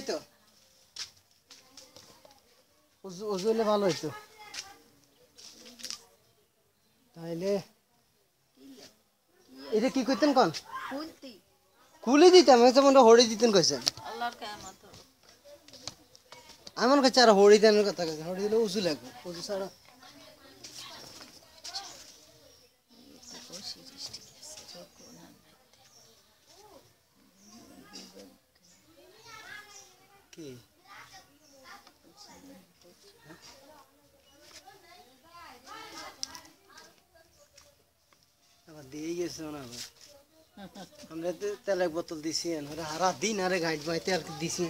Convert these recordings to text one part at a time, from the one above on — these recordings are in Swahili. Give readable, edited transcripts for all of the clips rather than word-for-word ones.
এই তো ওজু হলে ভালো হইতো তাইলে এটা কি করতেন কোন খুলে দিতাম যেমন হড়ি দিতেন কইছেন আমার কাছে আর হড়ি দেনের কথা কইছেন হড়ি দিলে উজু লাগবে উজু ছাড়া কি আবার দিয়ে গেছে না আমরা তো তেলের বোতল দিছি হারা দিন আরে গাইড বাইতে আর দিছি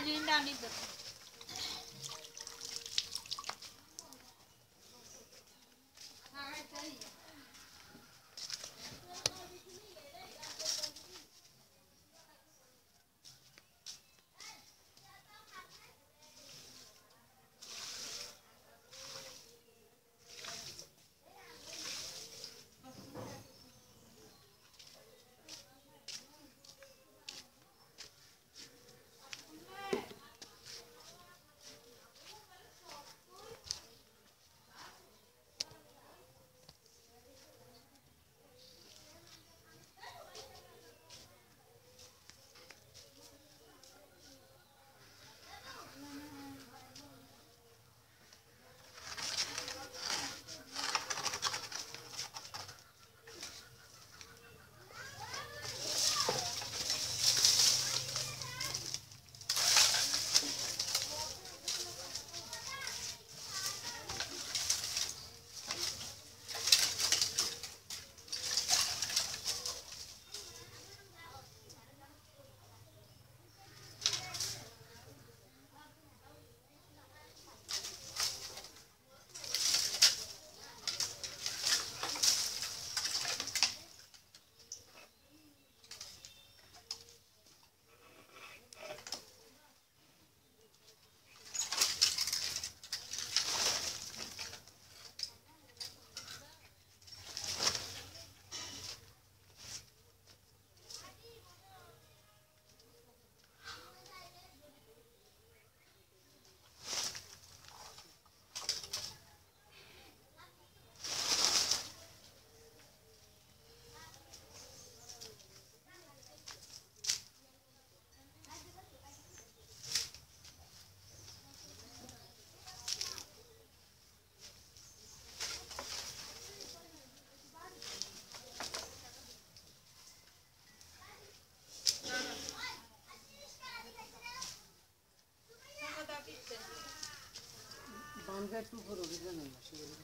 বানকা একটু উপর উঠে যান না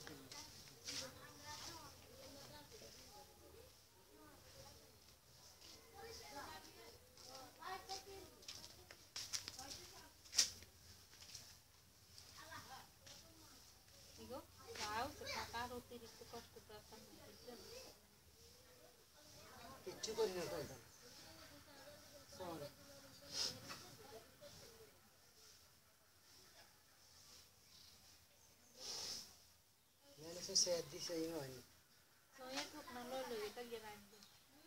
কিচ্ছু করি না তাই se dice ahí no hay. No, ya no lo está llegando.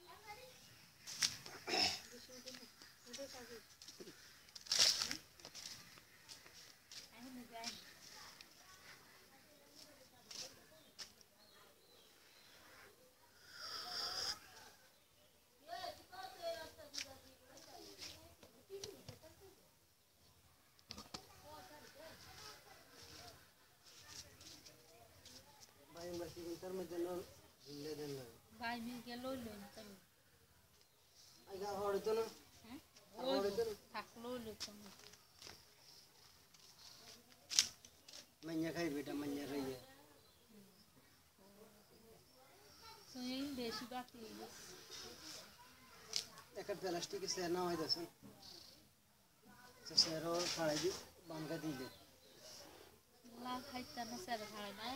Vai me que lolo então. Aí já hora então não. Hora então. Tá lolo então. Manhã cai beta manhã rei. Sonhei em deixe bater. एक plastic से ना हो दसन से सेरो फाड़ी दी बांध के दीले ला खाइता ना सेरो फाड़ी ना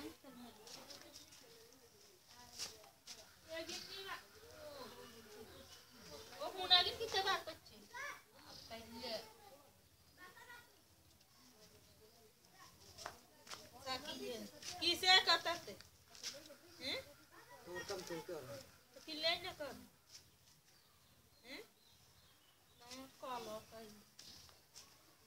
ओ मुनागी किते बात करछी पहले साकी किसे करते हैं दूर कम चल कर तो किले न कर हैं कॉल कर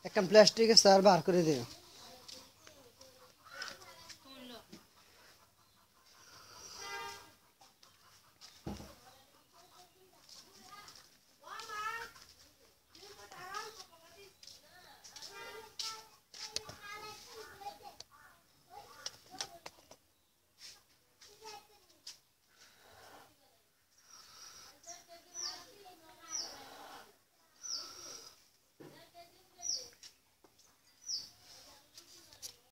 একটা প্লাস্টিকের চেয়ার বার করে দিও।